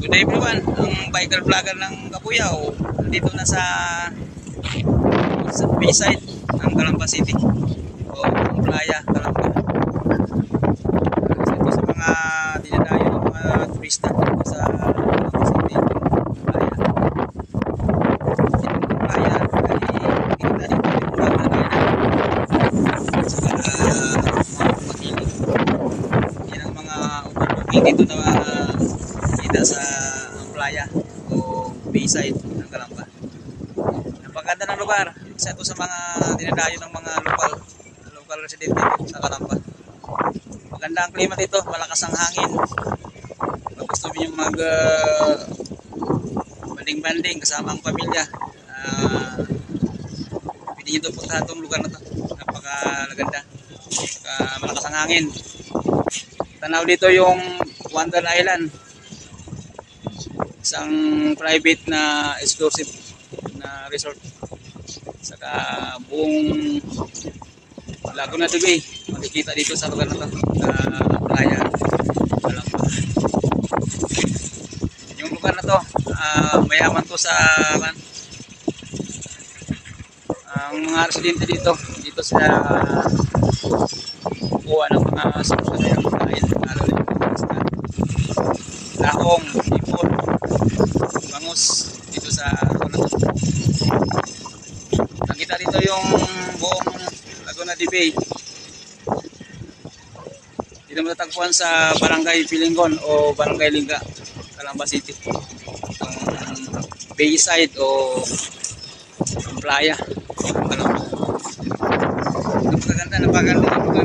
Good day everyone, ang biker vlogger ng Kabuyao dito na sa Bayside ng Calamba City o Playa Calamba. Ito sa mga dinadayo ng mga turista dito sa Calamba City Playa. Itong playa ay kita dito yung banda na yan sa mga pakilig. Yan ang mga overlooking dito na kita sa playa o Bayside ng Calamba. Napaganda ng lugar. Isa ito sa mga dinadayo ng mga local resident dito sa Calamba. Maganda ang klima dito, malakas ang hangin. Pag gusto niyo mag banding-banding kasama ang pamilya, pwede niyo ito puntahan itong lugar na ito. Napakaganda. Malakas ang hangin. Tanaw dito yung Wonder Island, isang private na exclusive na resort, saka buong Laguna de Bay makikita dito sa lugar na ito, Playa Calamba. Yung lugar na to mayaman to sa ang mga residente dito sila kuha ng mga source na yung kain, lalo na yung lahong, ipon, bangus dito sa Laguna. Nakita dito yung buong Laguna de Bay. Dito matatagpuan sa Barangay Pilingon o Barangay Lingga, Calamba City. Itong Bayside o Playa Calamba. Napaganda yung lugar.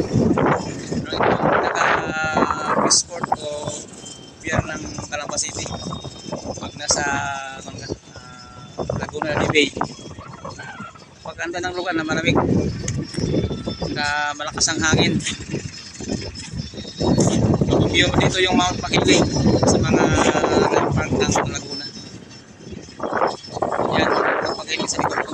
Naka-resort o pier ng Calamba City pag nasa Laguna de Bay. Paganda ng lugar na malamig, malakas ang hangin. View dito yung Mount Makiling sa mga landmark ng Laguna. Yan, Mount Makiling sa likod ko.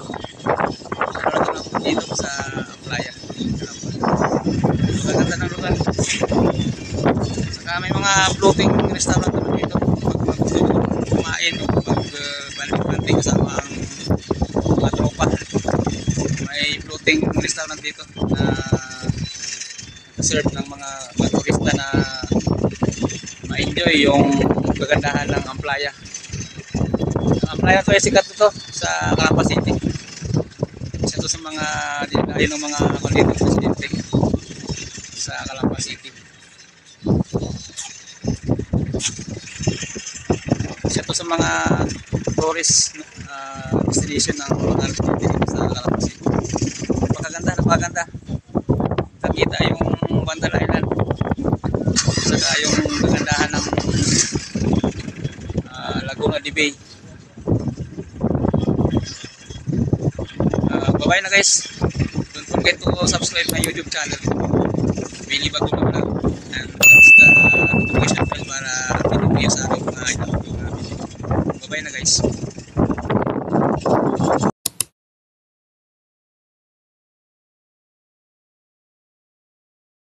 Dito sa Playa Calamba. Paganda ng lugar. Saka may mga floating restaurant dito pag gusto kumain o mag-banding kasama ang mga tropa. May floating restaurant dito na serve ng mga turista na ma-enjoy yung kagandahan ng Amplaya. Ang Amplaya to ay sikat ito sa Calamba City. Isa ito sa mga dinadayo ng mga malitong residente sa Calamba City. Isa ito sa mga tourist destination ng mga residente sa Calamba City. Napakaganda. Nakita yung Wonder Island, saka yung kagandahan ng Laguna de Bay. Bye-bye na guys. Don't forget to subscribe my YouTube channel, Billy Bagong Vlog, and that's the notification bell para update kayo sa aking mga video. Bye-bye na guys.